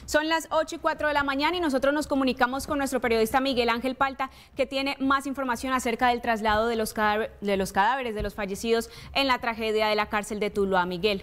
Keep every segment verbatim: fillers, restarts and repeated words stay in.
Son las ocho y cuatro de la mañana y nosotros nos comunicamos con nuestro periodista Miguel Ángel Palta, que tiene más información acerca del traslado de los, cadáver, de los cadáveres de los fallecidos en la tragedia de la cárcel de Tuluá. Miguel.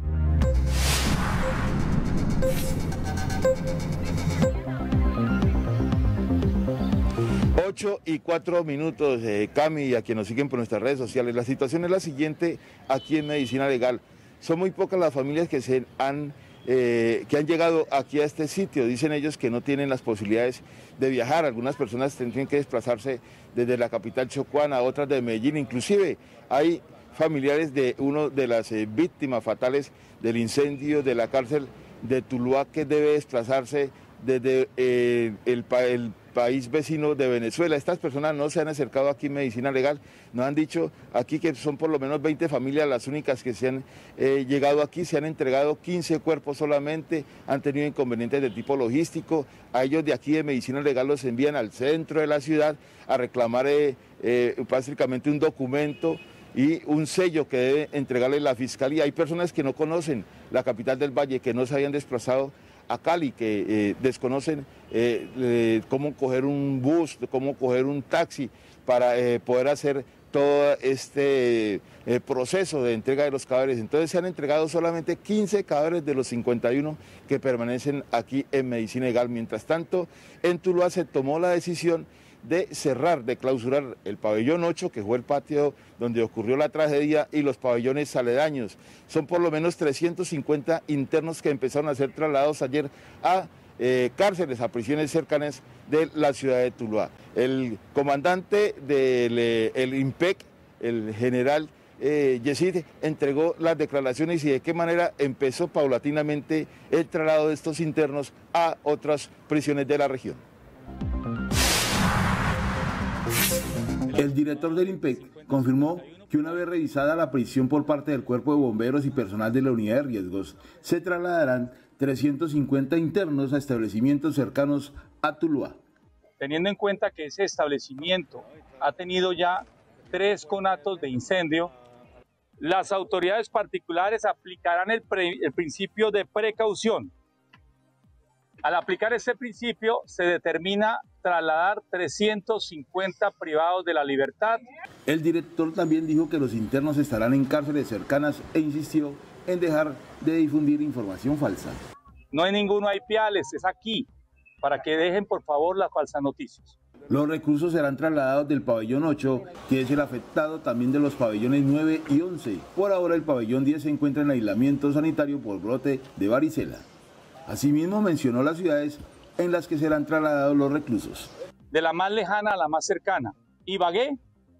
ocho y cuatro minutos, eh, Cami, y a quienes nos siguen por nuestras redes sociales. La situación es la siguiente aquí en Medicina Legal. Son muy pocas las familias que, se han, eh, que han llegado aquí a este sitio. Dicen ellos que no tienen las posibilidades de viajar. Algunas personas tendrían que desplazarse desde la capital chocuana, otras de Medellín. Inclusive hay familiares de una de las eh, víctimas fatales del incendio de la cárcel de Tuluá que debe desplazarse desde eh, el, el país vecino de Venezuela. Estas personas no se han acercado aquí en Medicina Legal, nos han dicho aquí que son por lo menos veinte familias las únicas que se han eh, llegado aquí, se han entregado quince cuerpos solamente, han tenido inconvenientes de tipo logístico. A ellos de aquí de Medicina Legal los envían al centro de la ciudad a reclamar eh, eh, básicamente un documento y un sello que debe entregarle la Fiscalía. Hay personas que no conocen la capital del Valle, que no se habían desplazado a Cali, que eh, desconocen eh, eh, cómo coger un bus, cómo coger un taxi para eh, poder hacer todo este eh, proceso de entrega de los cadáveres. Entonces se han entregado solamente quince cadáveres de los cincuenta y uno que permanecen aquí en Medicina Legal. Mientras tanto, en Tuluá se tomó la decisión de cerrar, de clausurar el pabellón ocho, que fue el patio donde ocurrió la tragedia, y los pabellones aledaños. Son por lo menos trescientos cincuenta internos que empezaron a ser trasladados ayer a eh, cárceles, a prisiones cercanas de la ciudad de Tuluá. El comandante del eh, el IMPEC, el general eh, Yesid, entregó las declaraciones y de qué manera empezó paulatinamente el traslado de estos internos a otras prisiones de la región. El director del IMPEC confirmó que una vez revisada la prisión por parte del Cuerpo de Bomberos y personal de la Unidad de Riesgos, se trasladarán trescientos cincuenta internos a establecimientos cercanos a Tuluá. Teniendo en cuenta que ese establecimiento ha tenido ya tres conatos de incendio, las autoridades particulares aplicarán el, pre, el principio de precaución. Al aplicar este principio, se determina trasladar trescientos cincuenta privados de la libertad. El director también dijo que los internos estarán en cárceles cercanas e insistió en dejar de difundir información falsa. No hay ninguno hay piales, es aquí, para que dejen por favor las falsas noticias. Los reclusos serán trasladados del pabellón ocho, que es el afectado, también de los pabellones nueve y once. Por ahora el pabellón diez se encuentra en aislamiento sanitario por brote de varicela. Asimismo mencionó las ciudades en las que serán trasladados los reclusos. De la más lejana a la más cercana: Ibagué,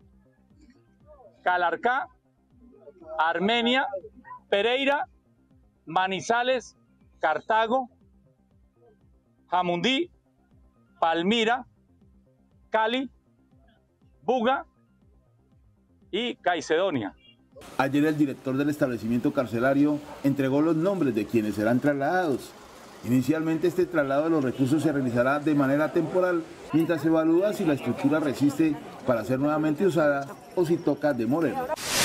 Calarcá, Armenia, Pereira, Manizales, Cartago, Jamundí, Palmira, Cali, Buga y Caicedonia. Ayer el director del establecimiento carcelario entregó los nombres de quienes serán trasladados. Inicialmente este traslado de los reclusos se realizará de manera temporal mientras se evalúa si la estructura resiste para ser nuevamente usada o si toca demoler.